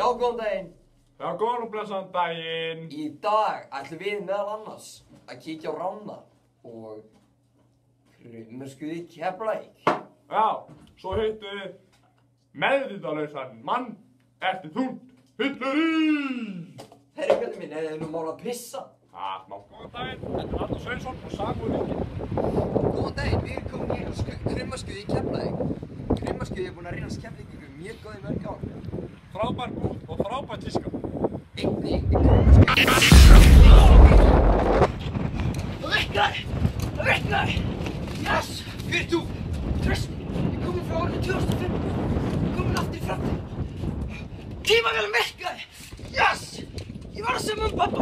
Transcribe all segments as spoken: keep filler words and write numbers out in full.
góðan daginn. Já, góðan og blessaðan daginn. Í dag ætlum við meðal annars að kíkja á rána og frumöskuði Keflavík. Já, svo hittum við meðvitundarlausan mann eftir þúnt Hillurí. Herri, hvernig minn, er þið nú mál að pissa? Já, smá. Góðan daginn, þetta er Artur Sveinsson og Samuel Ingi. Góðan daginn, við erum komin hér á frumöskuði Keflavík. Frumöskuði er búinn að reyna Keflavík mjög góð í mörg ár. Frábær búð og frábær tíska. Einnig er frumöskuði. Það virkar! Það virkar! Yes! Hver er þú? Trösti! Ég komum frá árinu tvö þúsund og fimm. Ég komum aftur í framtíð. Tímavélum virkaði! Yes! Ég var að segja um pappa.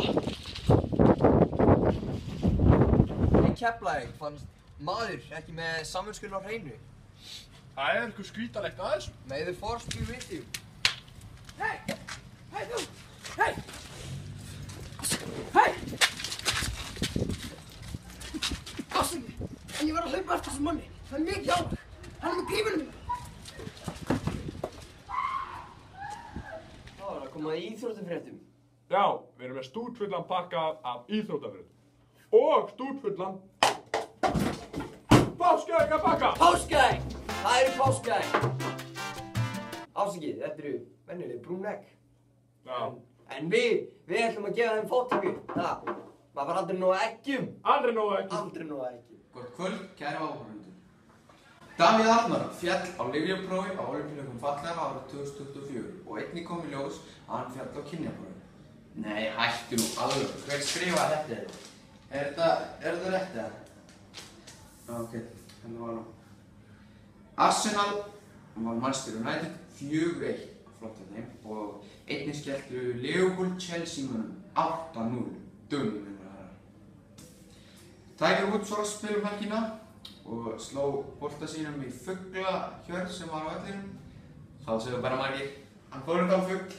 Í Keflavík fannst maður ekki með samviskuna á hreinu. Það er eitthvað skrítalegt að þessu. May the force be with you. Hei! Hei þú! Hei! Hei! Afsakið, en ég var að hlaupa eftir þessum manni. Það er mikið á hann. Hann er með grímunum mínu. Þá er að koma að íþróttafréttum. Já, við erum með stútfullan pakka af íþróttafréttum. Og stútfullan páskaeggapakka. Páskaegg! Það eru páskaegg. Afsakið, þetta eru venjuleg brún egg. Já. En, en við, við ætlum að gefa þeim fóttöku. Það, maður var aldrei nóg að eggjum. Aldrei nóg ekki. Aldrei nóg að eggjum. Gott kvöld, kæri áhorfendur. Davíð Arnar féll á lyfjaprófi á Ólympíuleikum fatlaðra árið tvö þúsund tuttugu og fjögur og einnig kom í ljós að hann féll á kynjaprófi. Nei, hættu nú alveg. Hver skrifaði þetta? Er þetta, er þetta rétt eða? Já, ok, hérna var nú. Arsenal var Manchester United fjögur eitt á flott hjá þeim og einnig skelltu Liverpool Chelsea mönnum átta núll dömum minna herrar. Tiger Woods var að spila um helgina og sló bolta sínum í fuglahjörð sem var á vellinum. Þá segðu bara margir, hann fór þetta á fugl.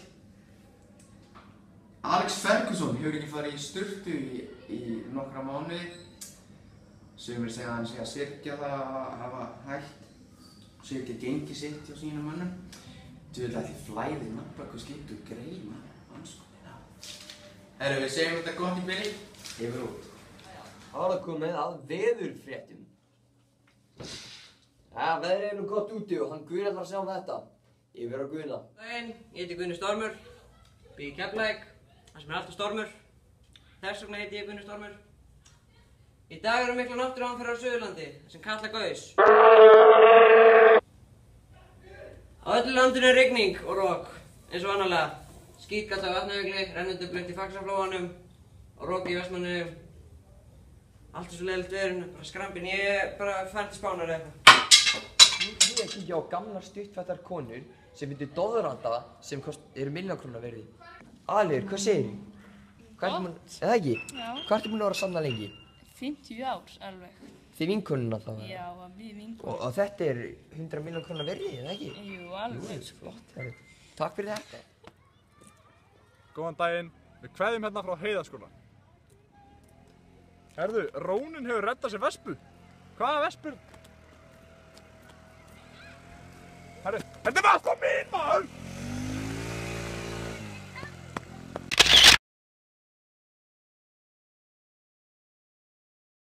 Alex Ferguson hefur ekki farið í sturtu í, í nokkra mánuði. Sumir segja að hann sé að syrgja það að hafa hætt. Syrgja gengi sitt hjá sínum mönnum. Djöfull ætli flæði nafnla hvað skiptu greina anskotina. Herru, við segjum þetta gott í bili. Yfir út. Það var að komið að veðurfréttum. Ja, veðrið er nú gott úti og hann Guðni ætlar að sjá um þetta. Yfir á Guðna. Daginn, ég heiti Guðni Stormur, bý í Keflavík, þar sem er alltaf stormur. Þess vegna heiti ég Guðni Stormur. Í dag eru mikla náttúruhamfarir á Suðurlandi, sem kalla gaus. Á öllu landinu er rigning og rok, eins og annarlega. Skítgalt á Vatnajökli, rennandi blönt í Faxaflóanum og rok í Vestmannaeyjum. Allt er svo leiðilegt veðurinn, bara skrambin. Ég er bara farin til Spánar eða eitthvað. Nú er ég að kíkja á gamlar stuttfættar konur sem myndu dóðranda sem eru miljónkróna verði. Aðalur, hvað segir þú? Hvað ertu búin, eða ekki? Já. Hvað ertu búin að vera samna lengi? fimmtíu ár alveg. Þið vinkonuna þá? Já, við vinkonuna. Og, og þetta er hundrað miljónkróna verði, eða ekki? Jú, alveg. Jú, flott. Herru. Takk fyrir þetta. Góðan daginn, við kveðjum hérna frá Heiðaskóla. Herðu, Rónin hefur reddað sér vespu. Hvaða vespur? Herru, þetta er vespa mín, maður!